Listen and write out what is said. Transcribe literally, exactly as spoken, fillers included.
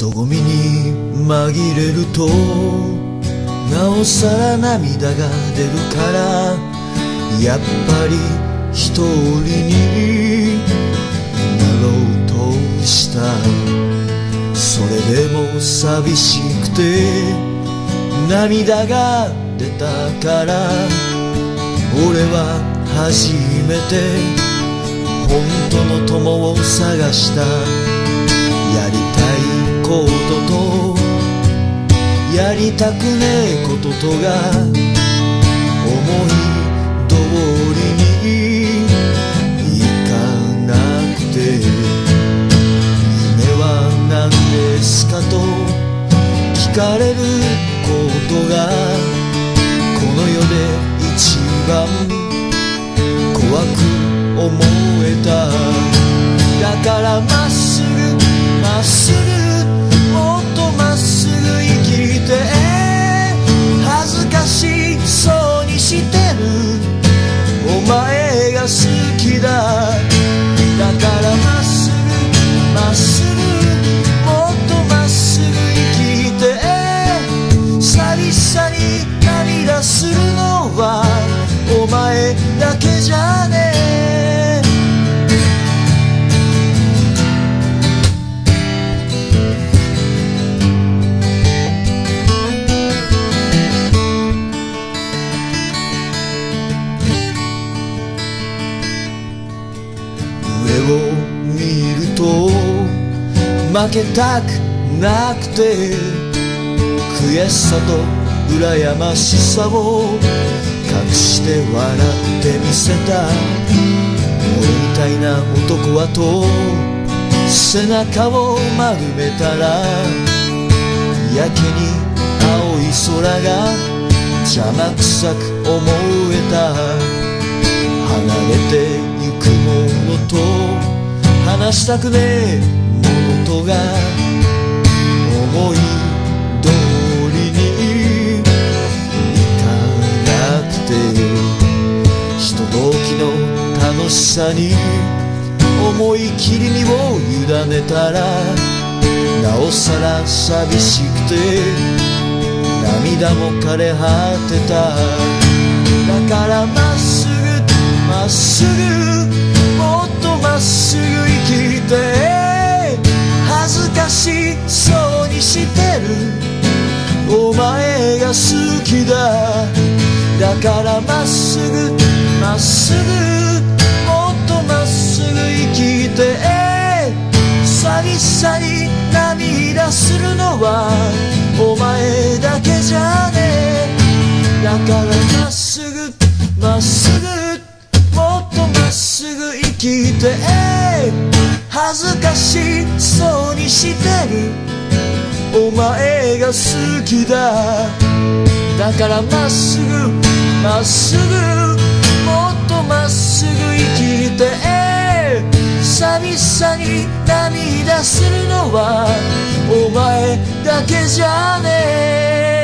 人混みに紛れるとなおさら涙が出るからやっぱり一人になろうとした。それでも寂しくて涙が出たから俺は初めて本当の友を探した。やりたいこととやりたくねえこととが思い通りにいかなくて、夢は何ですかと聞かれることがこの世で一番怖く思えた。だからまっすぐまっすぐもっとまっすぐ生きて、恥ずかしそうにしてるお前が好きだ。だからまっすぐまっすぐもっとまっすぐ生きて、寂しさに涙するのはお前だけじゃねえ。上を見ると負けたくなくて悔しさと羨ましさを隠して笑ってみせた。俺みたいな男はと背中を丸めたらやけに青い空が邪魔くさく思えた。離れてゆくものと話したくねえものとが思い通りにいかなくて、ひとときの楽しさに思い切り身を委ねたらなおさら寂しくて涙も枯れ果てた。だからまっすぐまっすぐもっとまっすぐ生きて、恥ずかしそうにしてるお前が好きだ。だからまっすぐまっすぐもっとまっすぐ生きて、寂しさに涙するのはお前だけじゃねえ。だからまっすぐまっすぐもっとまっすぐ生きて、恥ずかしそうにしてるお前が好きだ。だからまっすぐまっすぐもっとまっすぐ生きて、寂しさに涙するのはお前だけじゃねえ。